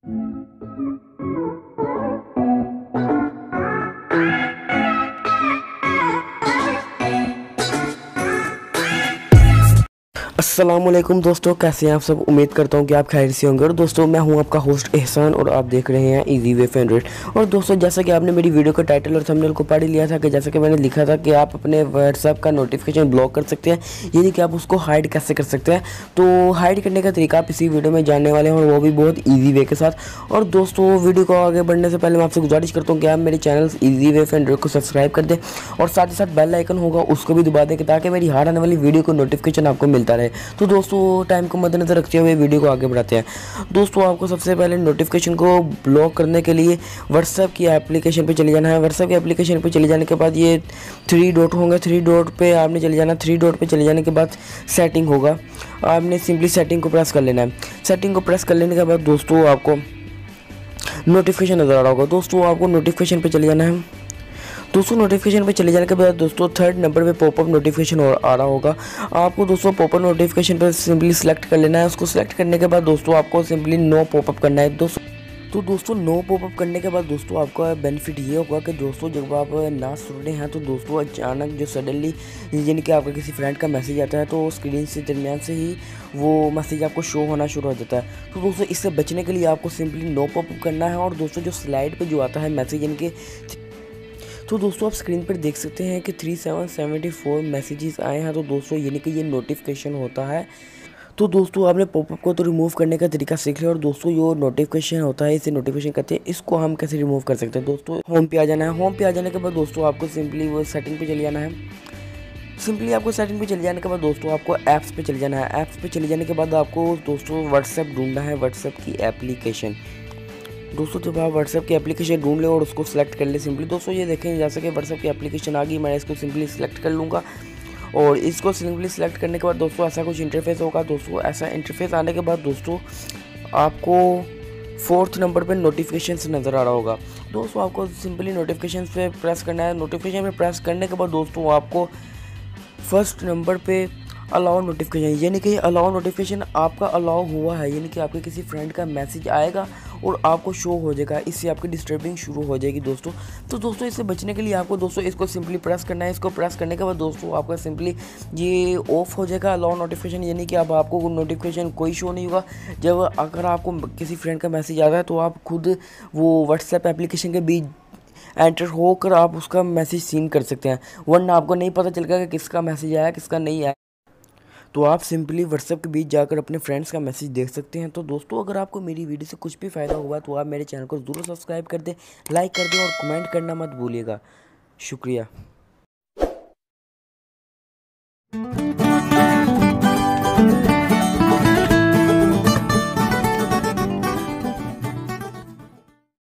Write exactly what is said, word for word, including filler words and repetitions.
अस्सलामुअलैकुम दोस्तों, कैसे हैं आप सब। उम्मीद करता हूं कि आप खैर से होंगे। और दोस्तों, मैं हूं आपका होस्ट एहसान और आप देख रहे हैं इजी वे फेवरेट। और दोस्तों, जैसा कि आपने मेरी वीडियो का टाइटल और थंबनेल को पढ़ लिया था कि जैसा कि मैंने लिखा था कि आप अपने व्हाट्सएप का नोटिफिकेशन ब्लॉक कर सकते हैं, यानी कि आप उसको हाइड कैसे कर सकते हैं। तो हाइड करने का तरीका आप इसी वीडियो में जानने वाले हैं, और वो भी बहुत ईजी वे के साथ। और दोस्तों, वीडियो को आगे बढ़ने से पहले मैं आपसे गुजारिश करता हूँ कि आप मेरे चैनल इजी वे फेवरेट को सब्सक्राइब कर दें, और साथ ही साथ बेल आइकन होगा उसको भी दबा दें ताकि मेरी हर आने वाली वीडियो को नोटिफिकेशन आपको मिलता रहे। तो दोस्तों, टाइम को मद्देनजर रखते हुए वीडियो को आगे बढ़ाते हैं। दोस्तों, आपको सबसे पहले नोटिफिकेशन को ब्लॉक करने के लिए व्हाट्सएप की एप्लीकेशन पे चले जाना है। व्हाट्सएप की एप्लीकेशन पे चले जाने के बाद ये थ्री डॉट होंगे, थ्री डॉट पे आपने चले जाना। थ्री डॉट पे चले जाने के बाद सेटिंग होगा, आपने सिंपली सेटिंग को प्रेस कर लेना है। सेटिंग को प्रेस कर लेने के बाद दोस्तों आपको नोटिफिकेशन नज़र आ रहा होगा। दोस्तों, आपको नोटिफिकेशन पे चले जाना है। दोस्तों, नोटिफिकेशन पे चले जाने के बाद दोस्तों थर्ड नंबर पे पॉपअप नोटिफिकेशन और आ रहा होगा। आपको दोस्तों पॉपअप नोटिफिकेशन पर सिंपली सेलेक्ट कर लेना है। उसको सेलेक्ट करने के बाद दोस्तों आपको सिंपली नो पॉपअप करना है। दोस्तों तो दोस्तों नो पॉपअप करने के बाद दोस्तों आपका बेनिफिट ये होगा कि दोस्तों जब आप ना सुन रहे हैं तो दोस्तों अचानक जो सडनली यानी कि आपका किसी फ्रेंड का मैसेज आता है तो स्क्रीन से दरमियान से ही वो मैसेज आपको शो होना शुरू हो जाता है। तो दोस्तों, इससे बचने के लिए आपको सिंपली नो पॉपअप करना है। और दोस्तों, जो स्लाइड पर जो आता है मैसेज यानी कि तो दोस्तों आप स्क्रीन पर देख सकते हैं कि three seven seventy four messages आए हैं। तो दोस्तों यानी कि ये नोटिफिकेशन होता है। तो दोस्तों, आपने पॉपअप को तो रिमूव करने का तरीका सीख लिया। और दोस्तों, जो नोटिफिकेशन होता है इसे नोटिफिकेशन कहते हैं, इसको हम कैसे रिमूव कर सकते हैं। दोस्तों, होम पे आ जाना है। होम पे आ जाने के बाद दोस्तों आपको सिंपली वो सेटिंग पे चले जाना है। सिंपली आपको सेटिंग पे चले जाने के बाद दोस्तों आपको ऐप्स पे चले जाना है। ऐप्स पे चले जाने के बाद आपको दोस्तों व्हाट्सएप ढूंढना है, व्हाट्सएप की एप्लीकेशन। दोस्तों, जब आप व्हाट्सएप की एप्लीकेशन ढूंढ लें और उसको सिलेक्ट कर लें सिंपली, दोस्तों ये देखें जैसे कि व्हाट्सएप की एप्लीकेशन आ गई। मैं इसको सिंपली सिलेक्ट कर लूँगा, और इसको सिंपली सिलेक्ट करने के बाद दोस्तों ऐसा कुछ इंटरफेस होगा। दोस्तों, ऐसा इंटरफेस आने के बाद दोस्तों आपको फोर्थ नंबर पे नोटिफिकेशन नज़र आ रहा होगा। दोस्तों, आपको सिंपली नोटिफिकेशन पे प्रेस करना है। नोटिफिकेशन पे प्रेस करने के बाद दोस्तों आपको फर्स्ट नंबर पे अलाउ नोटिफिकेशन यानी कि अलाउ नोटिफिकेशन आपका अलाउ हुआ है, यानी कि आपके किसी फ्रेंड का मैसेज आएगा और आपको शो हो जाएगा। इससे आपकी डिस्टर्बिंग शुरू हो जाएगी दोस्तों। तो दोस्तों, इससे बचने के लिए आपको दोस्तों इसको सिंपली प्रेस करना है। इसको प्रेस करने के बाद दोस्तों आपका सिंपली ये ऑफ हो जाएगा अलाउ नोटिफिकेशन, यानी कि अब आपको नोटिफिकेशन कोई शो नहीं होगा। जब अगर आपको किसी फ्रेंड का मैसेज आता है तो आप खुद वो व्हाट्सएप एप्लीकेशन के बीच एंटर होकर आप उसका मैसेज सीन कर सकते हैं, वरना आपको नहीं पता चलेगा कि किसका मैसेज आया किसका नहीं आया। तो आप सिंपली व्हाट्सएप के बीच जाकर अपने फ्रेंड्स का मैसेज देख सकते हैं। तो दोस्तों, अगर आपको मेरी वीडियो से कुछ भी फ़ायदा हुआ तो आप मेरे चैनल को ज़रूर सब्सक्राइब कर दें, लाइक कर दें और कमेंट करना मत भूलिएगा। शुक्रिया।